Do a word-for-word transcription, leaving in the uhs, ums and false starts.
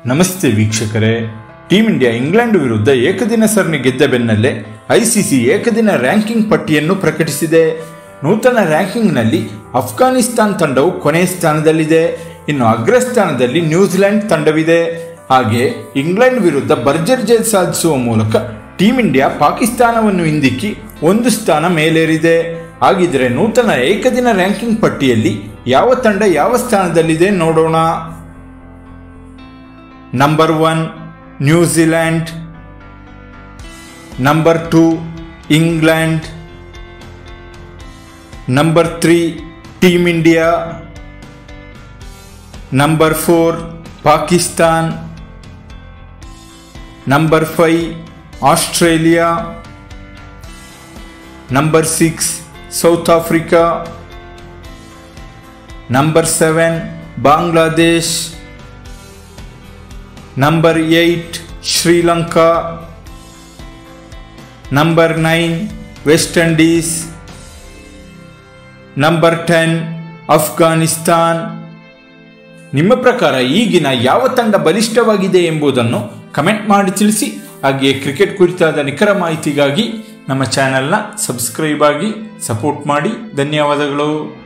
ನಮಸ್ತೆ ವೀಕ್ಷಕರೇ. Team India England ವಿರುದ್ಧ ಏಕದಿನ ಸರಣಿ ಗೆದ್ದ ಬೆನ್ನಲ್ಲೇ ಐಸಿಸಿ ಏಕದಿನ ರ್ಯಾಂಕಿಂಗ್ ಪಟ್ಟಿಯನ್ನು ಪ್ರಕಟಿಸಿದೆ. ನೂತನ ರ್ಯಾಂಕಿಂಗ್ನಲ್ಲಿ ಅಫ್ಘಾನಿಸ್ತಾನ್ ತಂಡವು ಕೊನೆಯ ಸ್ಥಾನದಲ್ಲಿದೆ. ಇನ್ನು ಅಗ್ರಸ್ಥಾನದಲ್ಲಿ ನ್ಯೂಜಿಲೆಂಡ್ ತಂಡವಿದೆ. ಹಾಗೆ ಇಂಗ್ಲೆಂಡ್ ವಿರುದ್ಧ ಭರ್ಜರಿ ಜಯ ಸಾಧಿಸುವ ಮೂಲಕ ಟೀಮ್ ಇಂಡಿಯಾ ಪಾಕಿಸ್ತಾನವನ್ನು ಹಿಂದಿಕ್ಕಿ ಒಂದು ಸ್ಥಾನ ಮೇಲೇರಿದೆ. ಹಾಗಿದ್ರೆ ನೂತನ ಏಕದಿನ ರ್ಯಾಂಕಿಂಗ್ ಪಟ್ಟಿಯಲ್ಲಿ ಯಾವ ತಂಡ ಯಾವ ಸ್ಥಾನದಲ್ಲಿದೆ ನೋಡೋಣ. Number one New Zealand, number two England, number three team India, number four Pakistan, number five Australia, number six South Africa, number seven Bangladesh, number eight Sri Lanka, number nine West Indies, number ten Afghanistan. ನಿಮ್ಮ ಪ್ರಕಾರ ಈಗಿನ ಯಾವ ತಂಡ ಬಲಿಷ್ಠವಾಗಿದೆ ಎಂಬುದನ್ನು ಕಮೆಂಟ್ ಮಾಡಿ ತಿಳಿಸಿ. ಹಾಗೆಯೇ ಕ್ರಿಕೆಟ್ ಕುರಿತಾದ ನಿಖರ ಮಾಹಿತಿಗಾಗಿ ನಮ್ಮ ಚಾನೆಲ್ನ ಸಬ್ಸ್ಕ್ರೈಬ್ ಆಗಿ ಸಪೋರ್ಟ್ ಮಾಡಿ. ಧನ್ಯವಾದಗಳು.